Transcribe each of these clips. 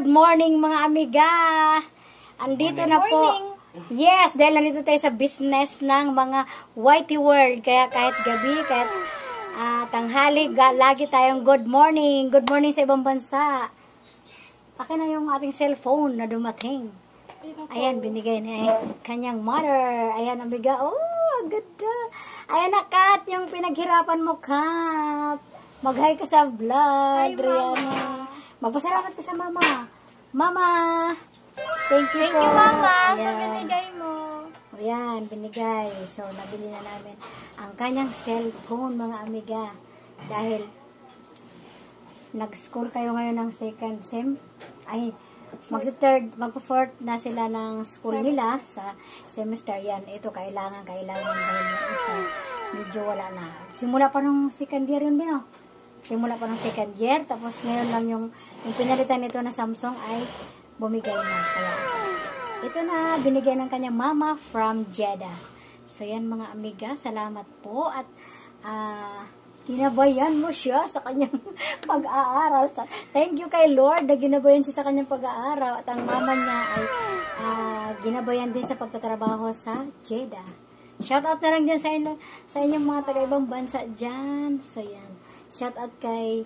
good morning mga amiga. Andito na po. Yes, dahil nandito tayo sa business ng mga Whitey World. Kaya kahit gabi, kahit tanghali, lagi tayong good morning. Good morning sa ibang bansa. Akin na yung ating cellphone na dumating. Ayan, binigay niya kanyang mother. Ayan, amiga. Oh, ganda. Ayan na, Kat, yung pinaghirapan mo, Kat. Mag-hi ka sa vlog, Rihanna. Magpasalamat ka sa mama. Mama, thank you po. Mama, ayan, sa binigay mo. Ayan, binigay. So, nabili na namin ang kanyang cellphone, mga amiga. Dahil, nag-score kayo ngayon ng second sem. Ay, magpo-fourth na sila ng school nila sa semester. Yan, ito kailangan dahil yung isa medyo wala na. Simula pa nung second year yun din, oh. Simula pa ng second year, tapos ngayon lang yung pinalitan nito na Samsung ay bumigay na. Kaya, ito na, binigay ng kanya mama from Jeddah. So, yan mga amiga, salamat po. At, ginabayan mo siya sa kanyang pag-aaral. Thank you kay Lord na ginabayan siya sa kanyang pag-aaral. At ang mama niya ay ginabayan din sa pagtatrabaho sa Jeddah. Shoutout na lang dyan sa inyong mga taga-ibang bansa dyan. So, yan. Shout out kay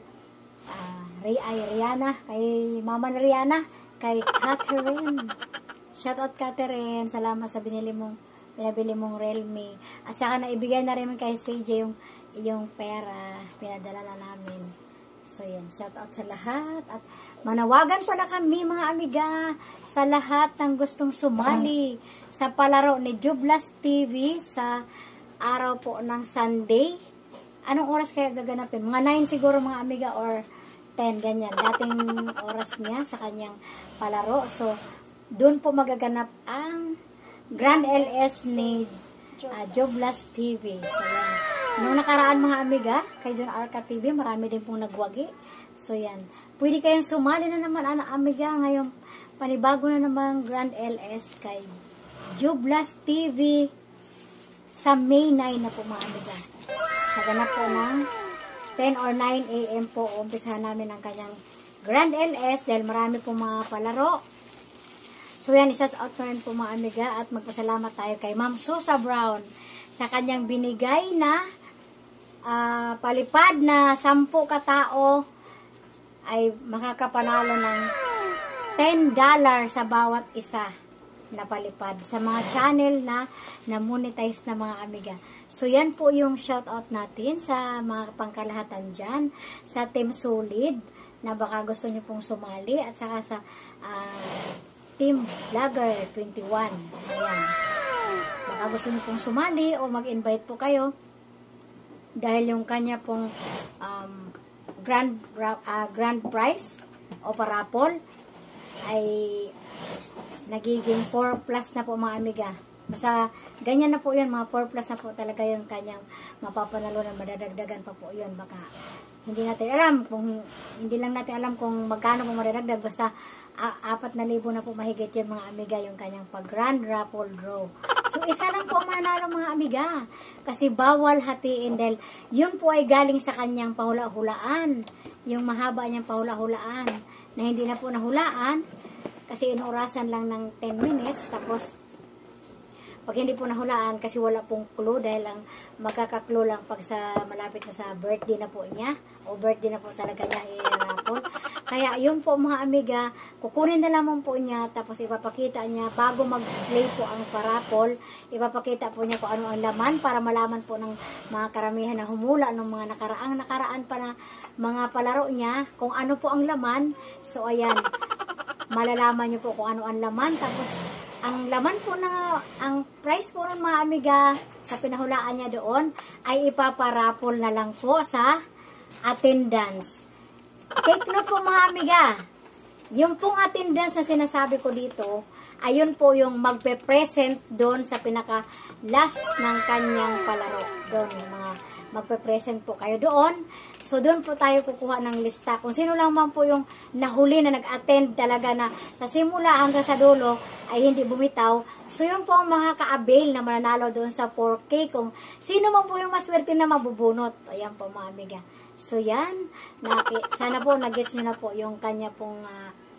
Rihanna, kay Mama Rihanna, kay Catherine. Shout out Catherine, salamat sa pinabili mong Realme. At saka naibigay na rin kay CJ yung pera, pinadala na namin. So yan, shout out sa lahat. At manawagan pala kami mga amiga sa lahat ng gustong sumali sa palaro ni Jublas TV sa araw po ng Sunday. Anong oras kaya gaganapin? Mga 9 siguro mga amiga or 10, ganyan. Dating oras niya sa kanyang palaro. So, doon po magaganap ang Grand LS ni Joblas TV. So, yan. Nung nakaraan mga amiga, kay John Arca TV, marami din pong nagwagi. So, yan. Pwede kayong sumali na naman, anak amiga. Ngayon, panibago na naman Grand LS kay Joblas TV sa May 9 na po mga amiga. Sa ganap po ng 10 or 9 a.m. po, umpisahan namin ang kanyang Grand LS dahil marami po mga palaro. So yan, isa out na rin po mga amiga at magpasalamat tayo kay Ma'am Susa Brown sa kanyang binigay na palipad na 10 katao ay makakapanalo ng $10 sa bawat isa na palipad sa mga channel na monetize na mga amiga. So, yan po yung shoutout natin sa mga pangkalahatan dyan, sa Team Solid, na baka gusto nyo pong sumali, at saka sa Team Vlogger 21. Ayan. Baka gusto nyo pong sumali o mag-invite po kayo, dahil yung kanya pong grand prize o parapol ay nagiging 4 plus na po mga amiga. Basta ganyan na po yun, mga 4 plus na po talaga yung kanyang mapapanalo na madadagdagan pa po yun. Baka hindi natin alam hindi lang natin alam kung magkano po madadagdag. Basta 4,000 na po mahigit yung mga amiga yung kanyang pag-grand raffle draw. So isa lang po mananalo mga amiga. Kasi bawal hatiin dahil yun po ay galing sa kanyang pahula-hulaan. Yung mahaba niyang pahula-hulaan na hindi na po nahulaan kasi inurasan lang ng 10 minutes. Tapos pag hindi po nahulaan kasi wala pong clue dahil ang magkaka-clue lang pag sa malapit na sa birthday na po niya o birthday na po talaga niya i-raffle. Kaya yun po mga amiga, kukunin na lamang po niya tapos ipapakita niya bago mag-play po ang parapol, ipapakita po niya kung ano ang laman para malaman po ng mga karamihan na humula ng mga nakaraan pa na mga palaro niya kung ano po ang laman. So ayan, malalaman niyo po kung ano ang laman. Tapos ang laman po na, ang price po ng mga amiga sa pinahulaan niya doon ay ipaparapol na lang po sa attendance. Take note po mga amiga, yung pong attendance na sinasabi ko dito, ayun po yung magpe-present doon sa pinaka-last ng kanyang palaro. Doon, mga magpe-present po kayo doon. So, doon po tayo kukuha ng lista. Kung sino lang man po yung nahuli na nag-attend talaga na sa simula hanggang sa dulo ay hindi bumitaw. So, yun po ang makaka-avail na mananalo doon sa 4K. Kung sino man po yung maswerte na mabubunot. Ayan po mga amiga. So, yan. Sana po, nag-gets nyo na po yung kanya pong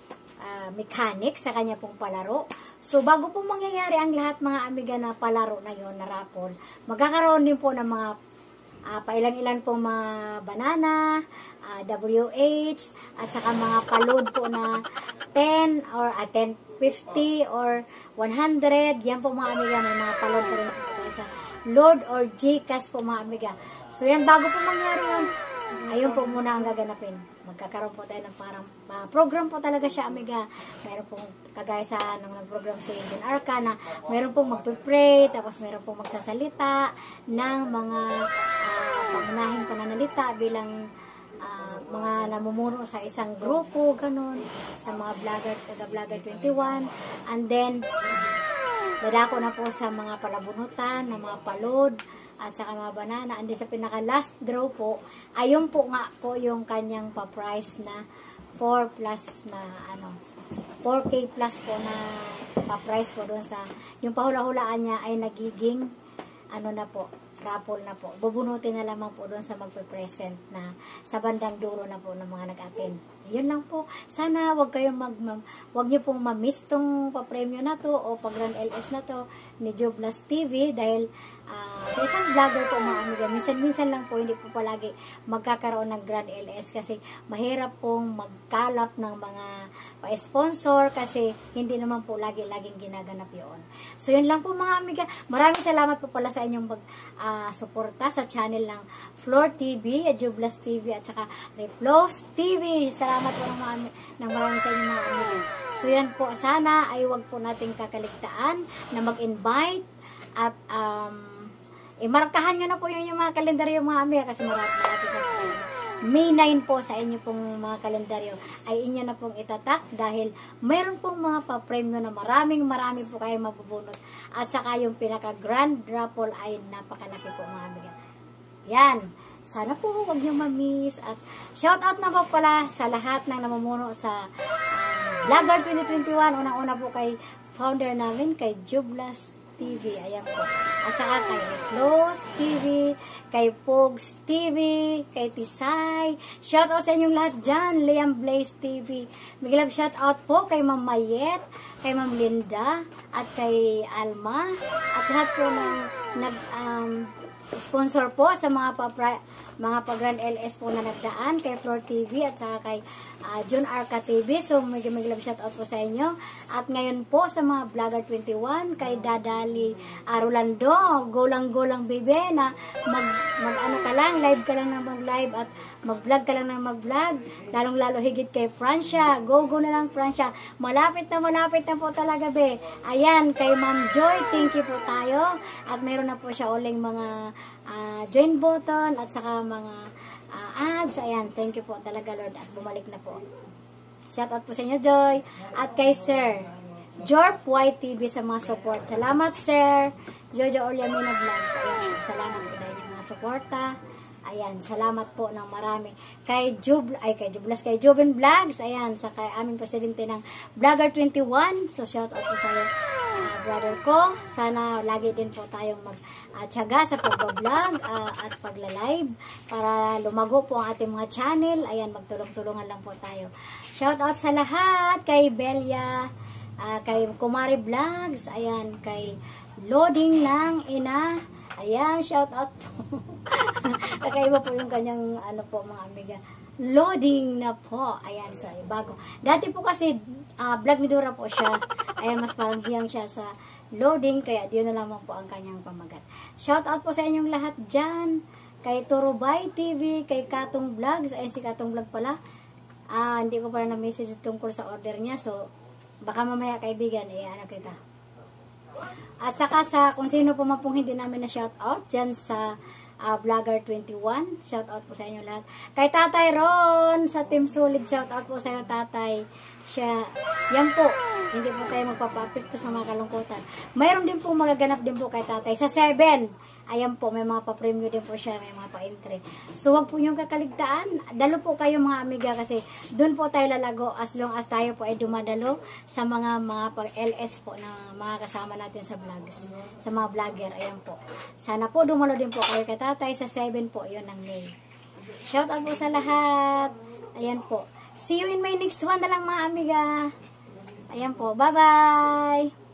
mechanic sa kanya pong palaro. So, bago po mangyayari ang lahat mga amiga na palaro na yon na raffle, magkakaroon din po ng mga pailan-ilan po mga banana, WH, at saka mga palod po na 10 or 10, 50 or 100. Yan po mga amiga, may mga palod po rin po tayo sa Lord or GCash po mga amiga. So, yan, bago po mangyari yun, ayun po muna ang gaganapin. Magkakaroon po tayo ng parang program po talaga siya, amiga. Meron pong kagaya sa nung nag-program si John Arca na meron pong magpipray, tapos meron pong magsasalita ng mga pangunahing pananalita bilang mga namumuno sa isang grupo, ganun, sa mga vlogger, taga-vlogger 21. And then, dadako na po sa mga palabunutan, na mga palod, at saka mga banana. And then, sa pinaka-last draw po, ayun po nga po yung kanyang pa-price na 4 plus na, 4K plus po na pa-price po doon sa, yung pahula-hulaan niya ay nagiging, na po, raffle na po. Bubunutin na lamang po doon sa magpe-present na sa bandang dulo na po ng mga nag-attend. Yun lang po. Sana wag niyo pong ma-miss tong pa-premyo na to o pag-Grand LS na to ni Joblas TV dahil sa isang vlogger po mga amiga, minsan lang po, hindi po palagi magkakaroon ng Grand LS kasi mahirap pong magkalap ng mga pa-sponsor kasi hindi naman po laging ginaganap yun. So yun lang po mga amiga. Maraming salamat po pala sa inyong suporta sa channel ng Floor TV, Joblas TV at saka Replos TV. Salamat po ng maraming sa inyong mga amiga. So yan po, sana ay wag po nating kakaligtaan na mag-invite at imarkahan nyo na po yung mga kalendaryo mga amiga kasi marami na po. May 9 po sa inyo pong mga kalendaryo ay inyo na pong itatak dahil mayroon pong mga pa-premyo na marami po kayo mabubunot at saka yung pinaka-grand raffle ay napakalaki po mga amiga. Yan. Sana po huwag nyo ma-miss at shout out na po pala sa lahat ng namumuno sa Vlogger 2021. Unang-una po kay founder namin, kay Joblas TV. Ayan po. At saka kay Replos TV, kay Pogs TV, kay Tisay. Shout out sa inyong lahat dyan. Liam Blaze TV. Big shout out po kay Ma'am Mayet, kay Ma'am Linda, at kay Alma. At lahat po ng sponsor po sa mga pa-Grand LS po na nagdaan, kay Floor TV at saka kay John Arca TV. So, may love shout out po sa inyo. At ngayon po sa mga Vlogger 21, kay Dadali Rolando, go lang baby, na live ka lang na mag-live at mag-vlog ka lang na mag-vlog. Lalong-lalo higit kay Francia. Go na lang Francia. Malapit na po talaga be. Ayan, kay Ma'am Joy, thank you po tayo. At meron na po siya uling mga join button at saka mga ads. Ayan, thank you po talaga Lord at bumalik na po. Shout out po sa inyo Joy at kay Sir Jorp White TV sa mga support. Salamat Sir Jojo Orliamina Vlogs. Ayan, salamat po sa inyo mga suporta. Ayan, salamat po ng marami. Kay Jobin Vlogs. Ayan, sa kay aming presidente ng Vlogger 21. So, shout out po sa iyo, brother ko. Sana lagi din po tayong magtiyaga sa pag-vlog at pagla-live para lumago po ang ating mga channel. Ayan, magtulong-tulungan lang po tayo. Shout out sa lahat. Kay Belia, kay Kumari Vlogs. Ayan, kay Loading ng Ina. Ayan, shout out po. Kakaiba po yung kanyang mga amiga. Loading na po. Ayan, so bago. Dati po kasi vlog Midura po siya. Ayan, mas parang hiyang siya sa loading. Kaya yun na lamang po ang kanyang pamagat. Shout out po sa inyong lahat dyan. Kay Turubay TV, kay Katong Vlogs. Ayan, si Katong Vlog pala. Hindi ko pala na-message tungkol sa order niya. So, baka mamaya kaibigan, kita. At saka kung sino po man pong hindi namin na shout out dyan sa Vlogger 21, shout out po sa inyo lahat. Kay Tatay Ron sa Team Solid, shout out po sa iyo Tatay. Yan po, hindi po tayo magpapapikto sa mga kalungkutan. Mayroon din po magaganap din po kay Tatay sa 7. Ayan po, may mga pa-premyo din po siya, may mga pa-entry. So, wag po yung kakaligtaan. Dalo po kayo mga amiga kasi doon po tayo lalago as long as tayo po ay dumadalo sa mga pag-LS po na mga kasama natin sa vlogs. Sa mga vlogger, ayan po. Sana po dumalo din po kayo kay Tatay sa 7 po, yun ang May. Shout out po sa lahat. Ayan po. See you in my next one na lang mga amiga. Ayan po. Bye-bye!